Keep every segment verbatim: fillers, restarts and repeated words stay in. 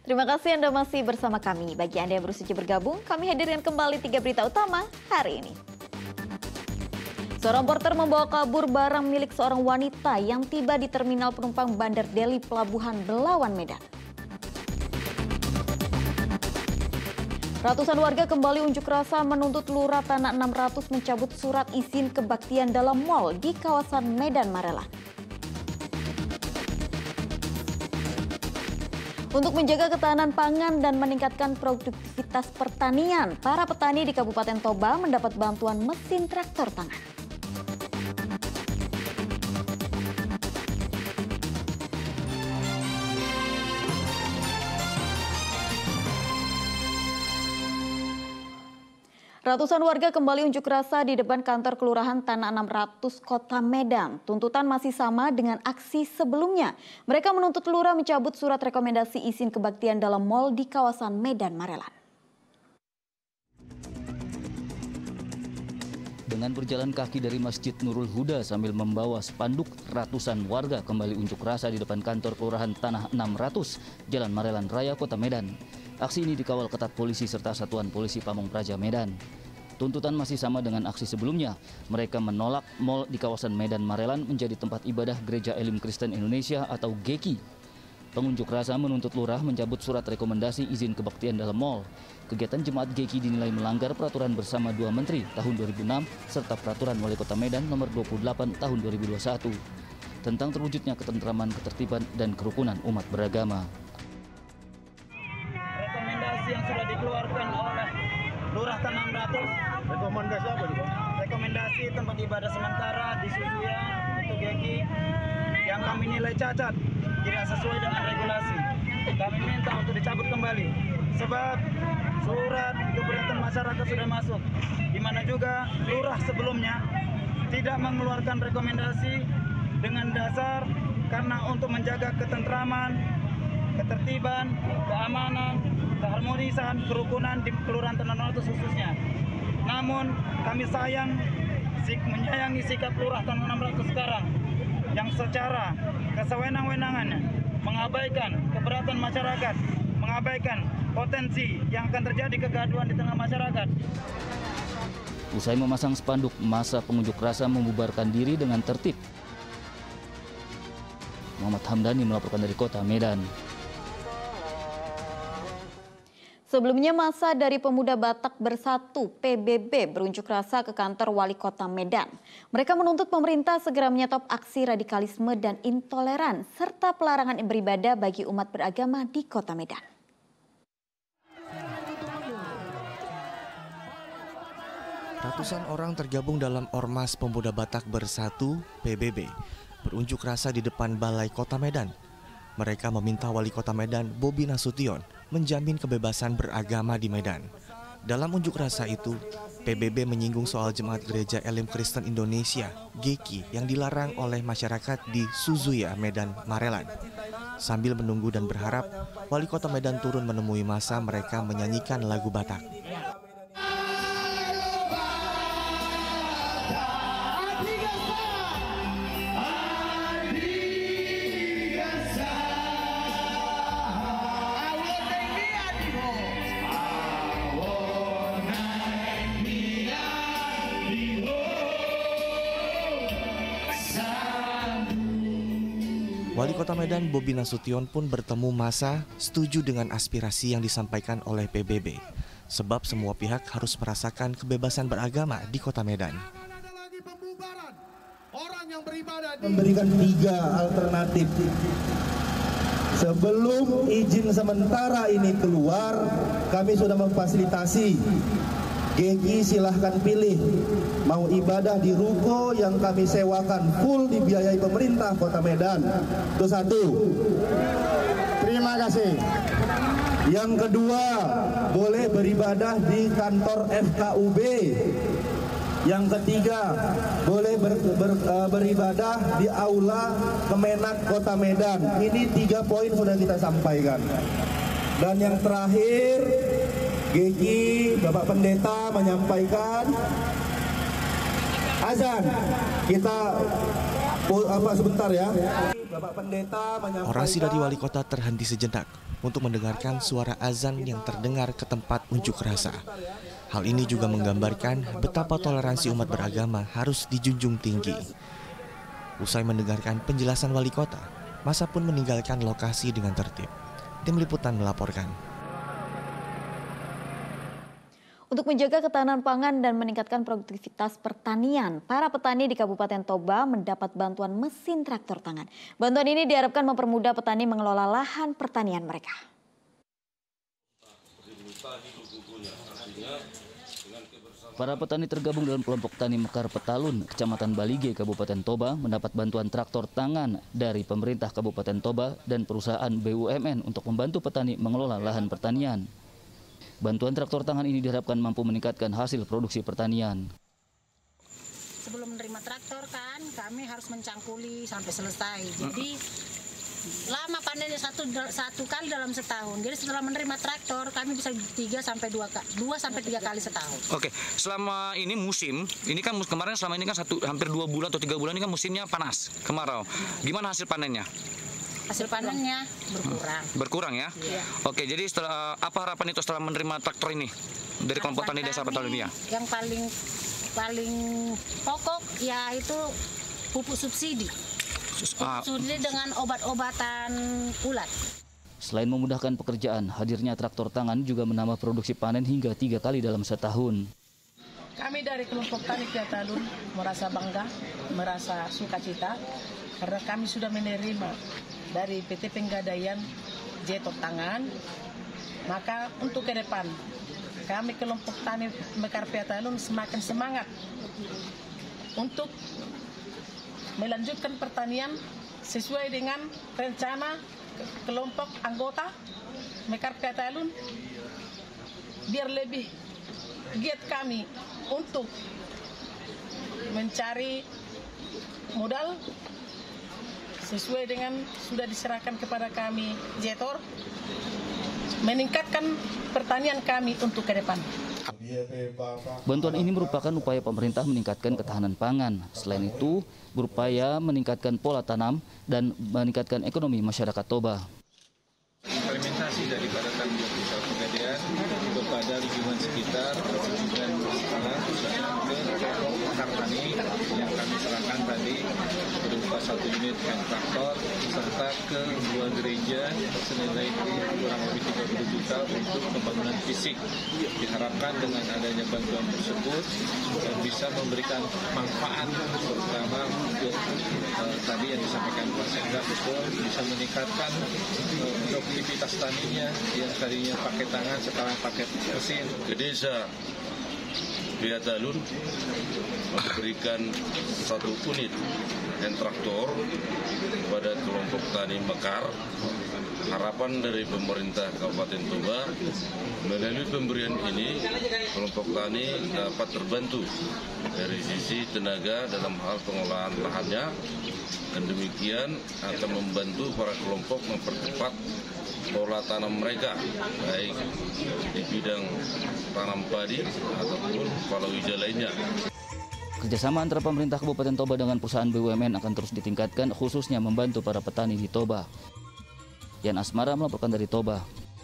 Terima kasih Anda masih bersama kami. Bagi Anda yang baru saja bergabung, kami hadirkan kembali tiga berita utama hari ini. Seorang porter membawa kabur barang milik seorang wanita yang tiba di terminal penumpang Bandar Deli Pelabuhan Belawan, Medan. Ratusan warga kembali unjuk rasa menuntut Lurah Tanah enam ratus mencabut surat izin kebaktian dalam mal di kawasan Medan Marelan. Untuk menjaga ketahanan pangan dan meningkatkan produktivitas pertanian, para petani di Kabupaten Toba mendapat bantuan mesin traktor tangan. Ratusan warga kembali unjuk rasa di depan kantor Kelurahan Tanah enam ratus Kota Medan. Tuntutan masih sama dengan aksi sebelumnya. Mereka menuntut Lurah mencabut surat rekomendasi izin kebaktian dalam mal di kawasan Medan Marelan. Dengan berjalan kaki dari Masjid Nurul Huda sambil membawa spanduk, ratusan warga kembali unjuk rasa di depan kantor Kelurahan Tanah enam ratus, Jalan Marelan Raya, Kota Medan. Aksi ini dikawal ketat polisi serta Satuan Polisi Pamong Praja Medan. Tuntutan masih sama dengan aksi sebelumnya. Mereka menolak mal di kawasan Medan Marelan menjadi tempat ibadah Gereja Elim Kristen Indonesia atau G E K I. Pengunjuk rasa menuntut Lurah mencabut surat rekomendasi izin kebaktian dalam mal. Kegiatan jemaat G E K I dinilai melanggar peraturan bersama dua menteri tahun dua ribu enam serta peraturan Wali Kota Medan nomor dua puluh delapan tahun dua ribu dua puluh satu tentang terwujudnya ketentraman, ketertiban, dan kerukunan umat beragama. Yang sudah dikeluarkan oleh Lurah Tanah enam ratus. Rekomendasi apa juga? Rekomendasi tempat ibadah sementara di Suzuya untuk G E K I yang kami nilai cacat, tidak sesuai dengan regulasi. Kami minta untuk dicabut kembali sebab surat keberatan masyarakat sudah masuk, di mana juga Lurah sebelumnya tidak mengeluarkan rekomendasi dengan dasar karena untuk menjaga ketentraman, ketertiban, keamanan, keharmonisan, kerukunan di Kelurahan Tanah enam ratus khususnya. Namun kami sayang sik menyayangi sikap Lurah Tanah enam ratus sekarang yang secara kesewenang-wenangannya mengabaikan keberatan masyarakat, mengabaikan potensi yang akan terjadi kegaduhan di tengah masyarakat. Usai memasang spanduk, masa pengunjuk rasa membubarkan diri dengan tertib. Muhammad Hamdani melaporkan dari Kota Medan. Sebelumnya masa dari Pemuda Batak Bersatu P B B berunjuk rasa ke kantor Wali Kota Medan. Mereka menuntut pemerintah segera menyetop aksi radikalisme dan intoleran serta pelarangan beribadah bagi umat beragama di Kota Medan. Ratusan orang tergabung dalam Ormas Pemuda Batak Bersatu P B B berunjuk rasa di depan Balai Kota Medan. Mereka meminta Wali Kota Medan Bobi Nasution menjamin kebebasan beragama di Medan. Dalam unjuk rasa itu, P B B menyinggung soal Jemaat Gereja Elim Kristen Indonesia G E K I yang dilarang oleh masyarakat di Suzuya, Medan Marelan. Sambil menunggu dan berharap Wali Kota Medan turun menemui massa, mereka menyanyikan lagu Batak. Wali Kota Medan Bobi Nasution pun bertemu massa setuju dengan aspirasi yang disampaikan oleh P B B. Sebab semua pihak harus merasakan kebebasan beragama di Kota Medan. Memberikan tiga alternatif. Sebelum izin sementara ini keluar, kami sudah memfasilitasi. G E K I silahkan pilih, mau ibadah di ruko yang kami sewakan full dibiayai pemerintah Kota Medan. Itu satu. Terima kasih. Yang kedua, boleh beribadah di kantor F K U B. Yang ketiga, boleh ber, ber, uh, beribadah di aula Kemenak Kota Medan. Ini tiga poin sudah kita sampaikan. Dan yang terakhir, G E K I, Bapak Pendeta menyampaikan azan. Kita Oh, apa sebentar ya. Bapak Pendeta menyampaikan. Orasi dari wali kota terhenti sejenak untuk mendengarkan suara azan yang terdengar ke tempat unjuk rasa. Hal ini juga menggambarkan betapa toleransi umat beragama harus dijunjung tinggi. Usai mendengarkan penjelasan wali kota, massa pun meninggalkan lokasi dengan tertib. Tim Liputan melaporkan. Untuk menjaga ketahanan pangan dan meningkatkan produktivitas pertanian, para petani di Kabupaten Toba mendapat bantuan mesin traktor tangan. Bantuan ini diharapkan mempermudah petani mengelola lahan pertanian mereka. Para petani tergabung dalam kelompok tani Mekar Petalun, Kecamatan Balige, Kabupaten Toba mendapat bantuan traktor tangan dari pemerintah Kabupaten Toba dan perusahaan B U M N untuk membantu petani mengelola lahan pertanian. Bantuan traktor tangan ini diharapkan mampu meningkatkan hasil produksi pertanian. Sebelum menerima traktor kan kami harus mencangkuli sampai selesai. Jadi lama panennya satu satu kali dalam setahun. Jadi setelah menerima traktor kami bisa tiga sampai dua dua sampai tiga kali setahun. Oke, selama ini musim, ini kan kemarin selama ini kan satu hampir dua bulan atau tiga bulan ini kan musimnya panas, kemarau. Gimana hasil panennya? Hasil panennya berkurang. Berkurang ya? Iya. Oke, jadi setelah apa harapan itu setelah menerima traktor ini dari kelompok tani desa Petalun ya? Yang paling paling pokok ya itu pupuk subsidi. Pupuk subsidi dengan obat-obatan ulat. Selain memudahkan pekerjaan, hadirnya traktor tangan juga menambah produksi panen hingga tiga kali dalam setahun. Kami dari kelompok tani Petalun merasa bangga, merasa sukacita karena kami sudah menerima dari P T Penggadaian Jetor Tangan. Maka untuk ke depan kami kelompok tani Mekar Petalun semakin semangat untuk melanjutkan pertanian sesuai dengan rencana kelompok anggota Mekar Petalun biar lebih giat kami untuk mencari modal sesuai dengan sudah diserahkan kepada kami Jetor, meningkatkan pertanian kami untuk ke depan. Bantuan ini merupakan upaya pemerintah meningkatkan ketahanan pangan. Selain itu, berupaya meningkatkan pola tanam dan meningkatkan ekonomi masyarakat Toba. Implementasi daripada tanggung jawab pegadaian kepada lingkungan sekitar dan salah ke kelompok Mekar Tani yang kami serahkan tadi berupa satu unit hand traktor serta ke dua gereja senilai kurang lebih tiga puluh juta untuk pembangunan fisik. Diharapkan dengan adanya bantuan tersebut bisa memberikan manfaat terutama untuk uh, tadi yang disampaikan Pak Sekda betul bisa meningkatkan uh, produktivitas taninya yang tadinya pakai tangan sekarang pakai mesin. Ke desa Petalun memberikan satu unit hand traktor kepada kelompok tani Mekar. Harapan dari pemerintah Kabupaten Toba melalui pemberian ini kelompok tani dapat terbantu dari sisi tenaga dalam hal pengolahan lahannya dan demikian akan membantu para kelompok mempercepat pola tanam mereka baik di bidang tanam padi ataupun palawija lainnya. Kerjasama antara pemerintah Kabupaten Toba dengan perusahaan B U M N akan terus ditingkatkan khususnya membantu para petani di Toba. Yan Asmara melaporkan dari Toba.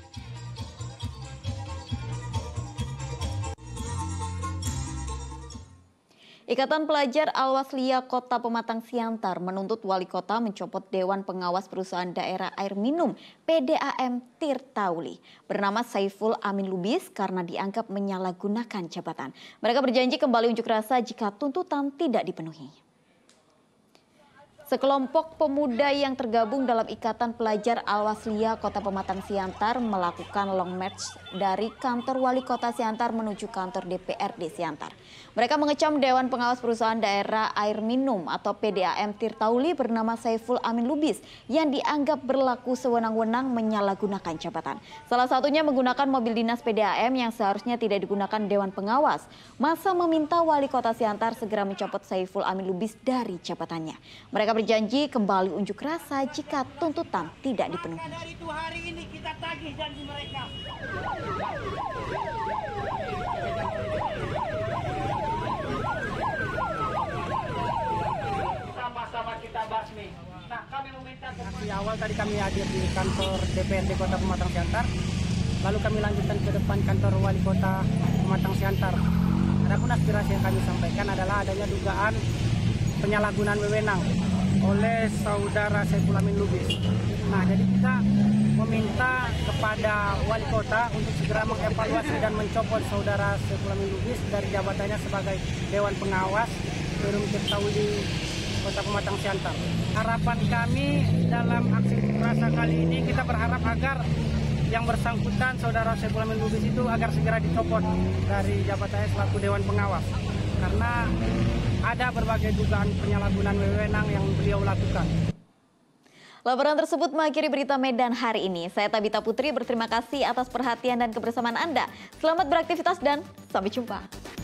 Ikatan Pelajar Al-Wasliya Kota Pematang Siantar menuntut wali kota mencopot Dewan Pengawas Perusahaan Daerah Air Minum P D A M Tirtauli bernama Saiful Amin Lubis karena dianggap menyalahgunakan jabatan. Mereka berjanji kembali unjuk rasa jika tuntutan tidak dipenuhi. Sekelompok pemuda yang tergabung dalam Ikatan Pelajar Al-Wasliya Kota Pematang Siantar melakukan long march dari kantor wali kota Siantar menuju kantor D P R D Siantar. Mereka mengecam Dewan Pengawas Perusahaan Daerah Air Minum atau P D A M Tirtauli bernama Saiful Amin Lubis yang dianggap berlaku sewenang-wenang menyalahgunakan jabatan. Salah satunya menggunakan mobil dinas P D A M yang seharusnya tidak digunakan Dewan Pengawas. Massa meminta wali kota Siantar segera mencopot Saiful Amin Lubis dari jabatannya. Mereka berjanji kembali unjuk rasa jika tuntutan tidak dipenuhi. Dari itu hari ini kita tagih janji mereka. Sama-sama kita Nah, kami meminta Aksi awal tadi kami hadir di kantor D P R D Kota Pematang Siantar, lalu kami lanjutkan ke depan kantor Wali Kota Pematang Siantar. Adapun aspirasi yang kami sampaikan adalah adanya dugaan penyalahgunaan wewenang oleh saudara Saiful Amin Lubis. Nah, jadi kita meminta kepada Wali Kota untuk segera mengevaluasi dan mencopot saudara Saiful Amin Lubis dari jabatannya sebagai Dewan Pengawas Perum Tirtawudi Kota Pematang Siantar. Harapan kami dalam aksi unjuk rasa kali ini, kita berharap agar yang bersangkutan saudara Saiful Amin Lubis itu agar segera dicopot dari jabatannya selaku Dewan Pengawas. Karena ada berbagai dugaan penyalahgunaan wewenang yang beliau lakukan. Laporan tersebut mengakhiri berita Medan hari ini. Saya Tabita Putri berterima kasih atas perhatian dan kebersamaan Anda. Selamat beraktivitas dan sampai jumpa.